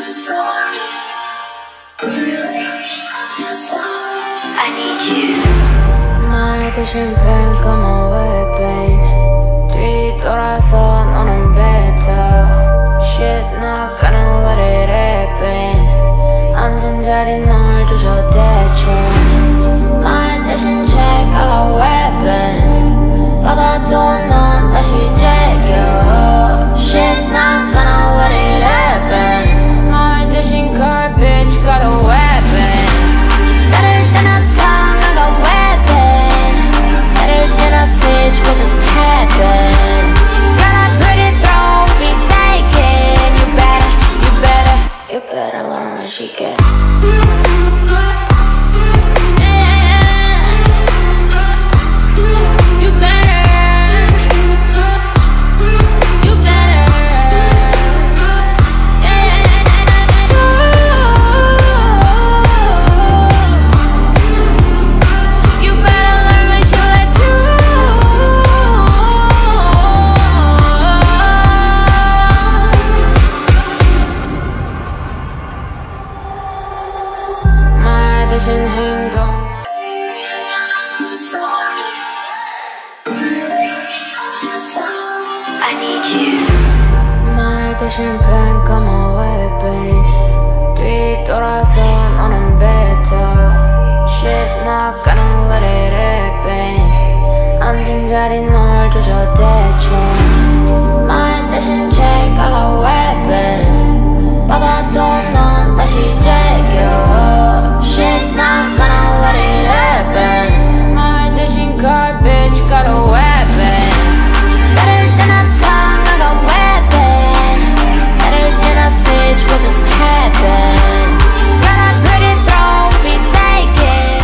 I need you. 말 대신 pen weapon 뒤돌아서 너는 better. Shit not gonna let it happen. 앉은 자리 널 조져 대충. 말 대신 check our weapon. 받아도 넌 다시 제껴. Shit not gonna let it happen. 말 대신 garbage got a weapon. Better than a song, I got weapon. Better than a stage, what just happened? Got a pretty throne, be taken. You better learn when she get. I need you. 말 대신 pen weapon 뒤돌아서 너는 better. Shit not gonna let it happen. 앉은 자리 널 조져 대충. 말 대신 check our weapon. 받아도 넌 다시 제껴. Shit not gonna let it happen. 말 대신 garbage got a weapon. Better than a song, I got weapon. Better than a stage, what just happened? Got a pretty throne, be taken.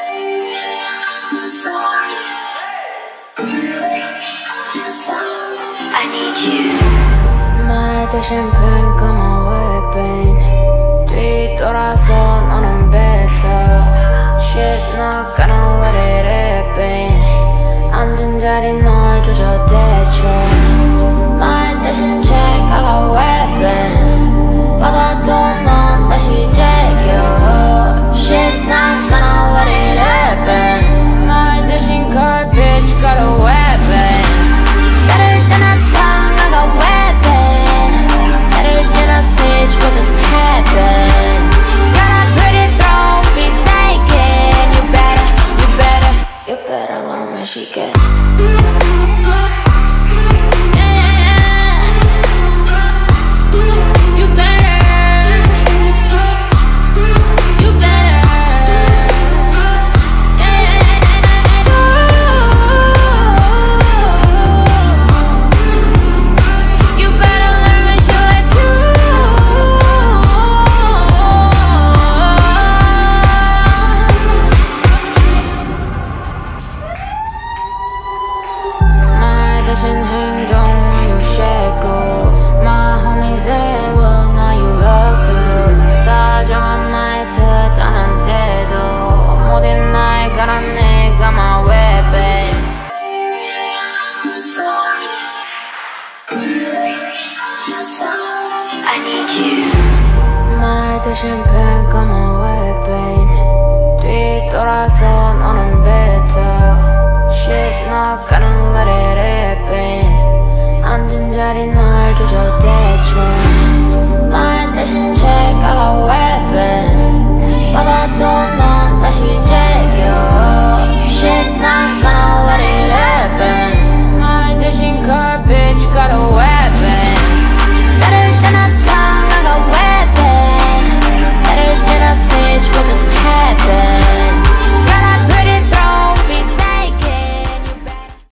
I need you. 말 대신 pen weapon 뒤돌아서 너는 better. Shit not gonna let it happen. 앉은 자리 널 조져 대충. 말 대신 check our weapon. 받아도 넌 다시 제껴. Shit not gonna let it happen. 말 대신 garbage got a weapon. Better than a song, I got weapon. Better than a stage, what just happened? Got a pretty throne, be taken. You better learn when she get. I need you. 말 대신 pen weapon 뒤돌아서 너는 better. Shit not gonna let it happen. 앉은 자리 널 조져 대충.